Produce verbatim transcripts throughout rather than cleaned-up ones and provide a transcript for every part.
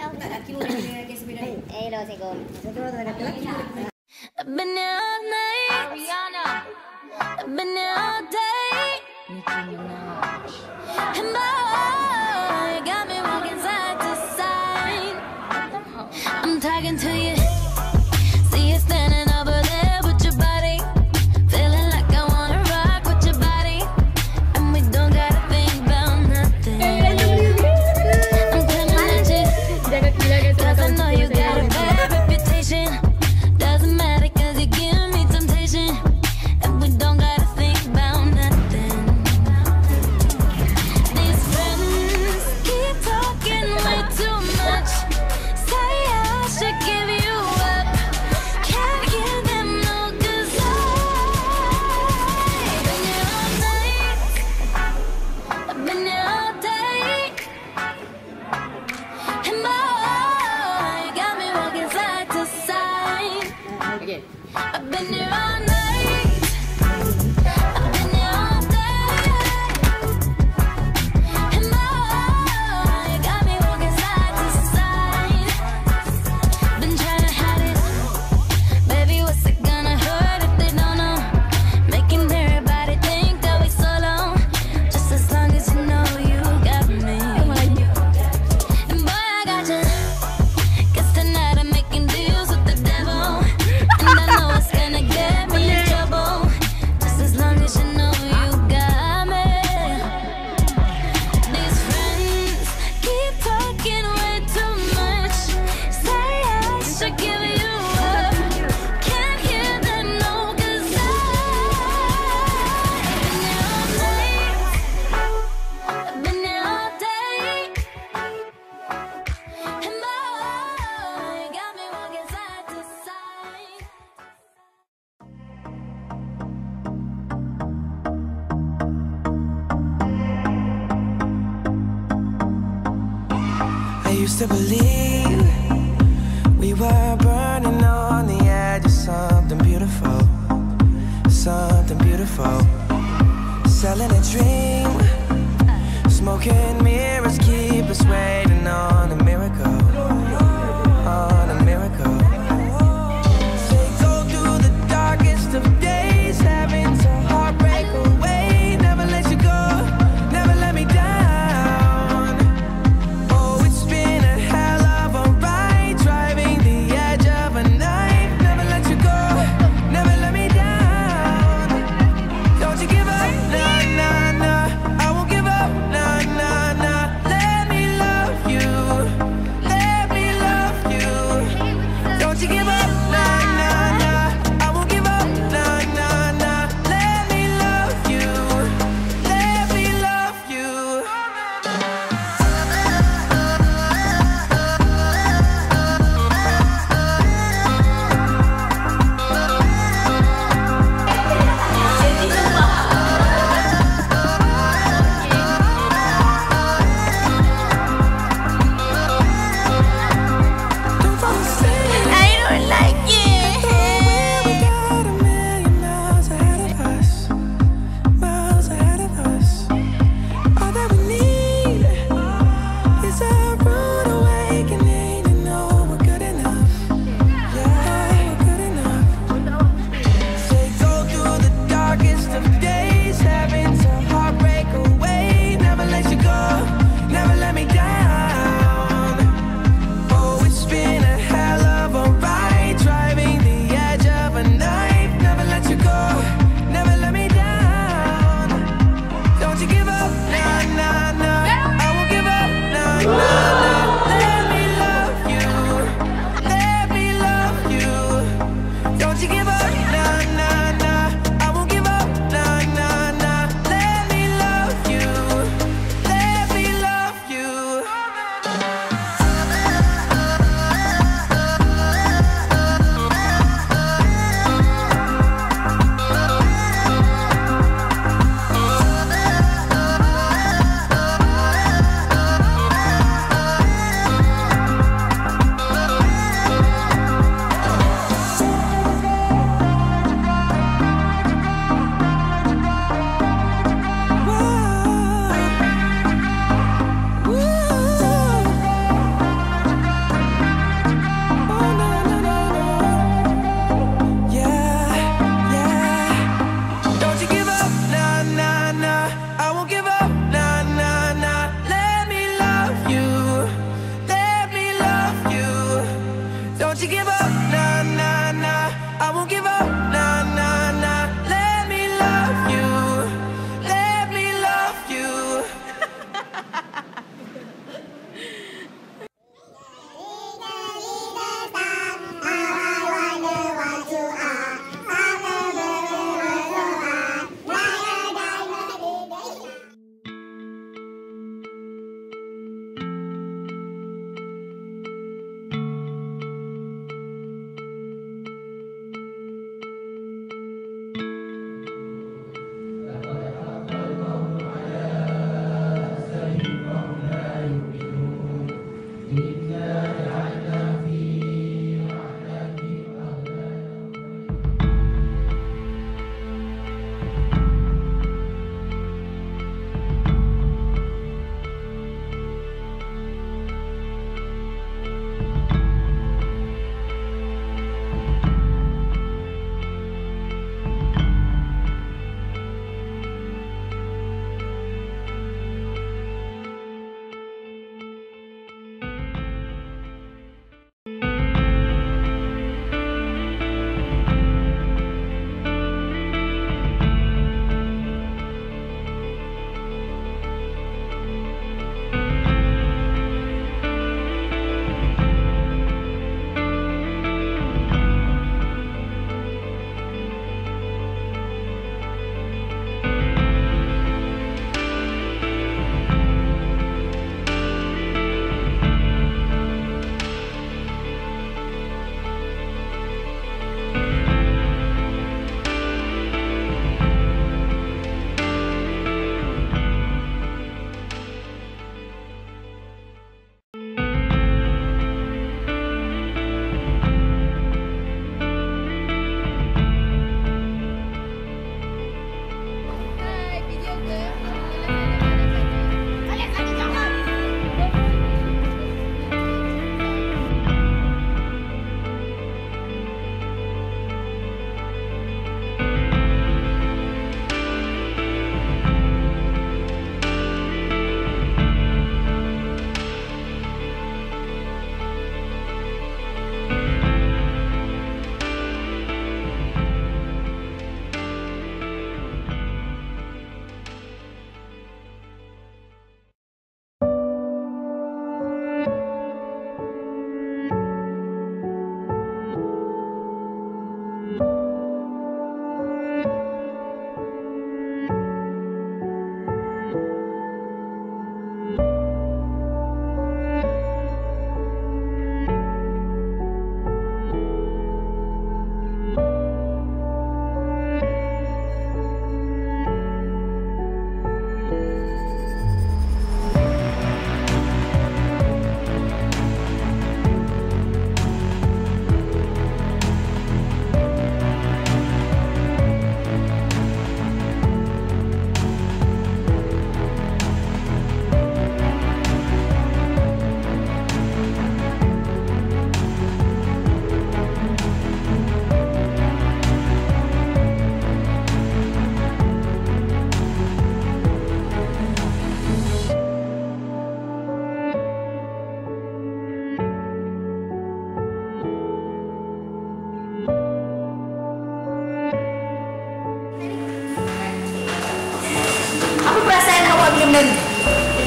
tao. Aquí lo que se mira ahí. Eh, lo sé cómo. I've been here all night. Ariana. I've been here all day. Nicki Minaj. And boy, you got me walking side to side. I'm talking to you. See you standing over there with your body. Feeling like I wanna rock with your body. And we don't gotta think about nothing. I'm coming at you. Cause I know you got a bad reputation. Doesn't matter cause you give me temptation. And we don't gotta think about nothing. These friends keep talking way too much. Say I should give you up. Can't give them no cause I've been here all night. I've been here all day. And boy, you got me walking side to side. Again. I've been here all night. I've been here all day. And boy, you got me walking side to side. Been trying to hide it. Baby, what's it gonna hurt if they don't know? Making everybody think that we solo. Just as long as you know you got me. And boy, I got you. Guess tonight I'm making deals with the devil. And I know it's gonna get me in trouble. Just as long as you know you got me. These friends keep talking way too much. Say I should give you up. Can't hear them no cause I've been here all night. I've been here all day. And boy, you got me walking side to side. I used to believe we were burning on the edge of something beautiful, something beautiful. Selling a dream, smoking mirrors keep us waiting on a miracle, on a miracle. Say go through the darkest of days, having to heartbreak away. Never let you go, never let me down. Oh, it's been a hell of a ride, driving the edge of a knife. Never let you go, never let me down. Don't you give up, nah, nah, nah. I won't give up, nah, nah, nah. Let me love you.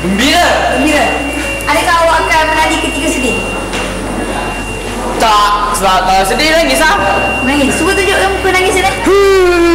Gembira. Gembira. Adakah awak akan menari ketika sedih? Tak, sebab kalau sedih nangis ah. Nangis. Cuba tunjukkan muka nangis ni.